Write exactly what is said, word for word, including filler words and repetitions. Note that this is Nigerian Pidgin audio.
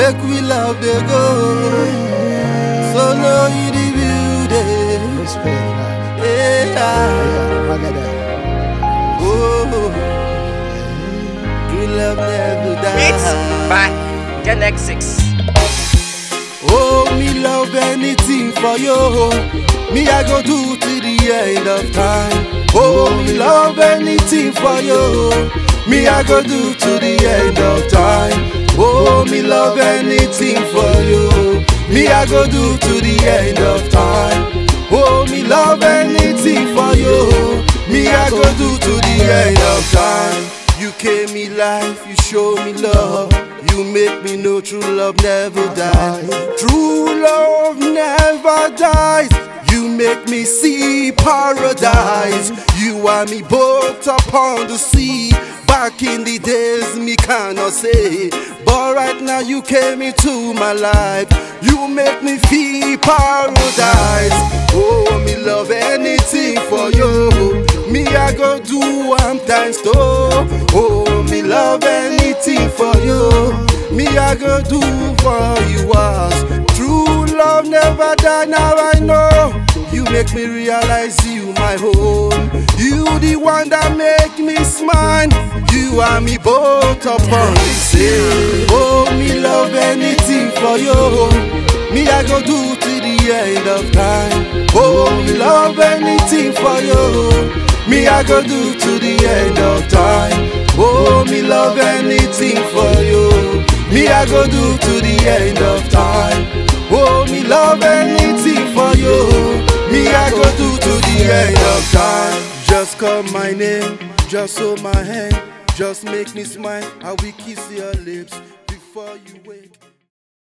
make we love the go. So know you the beauty. Respect that. Yeah. Yeah, look at that. Oh, true love never It's dies. by Gen six. Oh, me love anything for you. Me I go do to the end of time. Oh, me love anything for you. Me I go do to the end of time. Oh, me love anything for you. Me I go do to the end of time. Oh, me love anything for you. Me I go do to the end of time. You gave me life, you show me love. You make me know true love never dies. True love never dies. You make me see paradise. You and me both upon the sea. Back in the days me cannot say, but right now you came into my life. You make me feel paradise. Oh, me love anything for you. Me I go do one times too. Oh, me love anything for you. Me I go do for you was. True love never die, now I know. You make me realize you my home. You the one that make me smile. You and me both upon the same. Oh, me love anything for you. Me I go do to the end of time. Oh, me love anything for you. Me I go do to the end of time. Oh, me love anything for you. Me I go do to the end of time. Oh, me love anything for you. Me I go do to the end of time. Just call my name, just hold my hand, just make me smile. I will kiss your lips before you wake.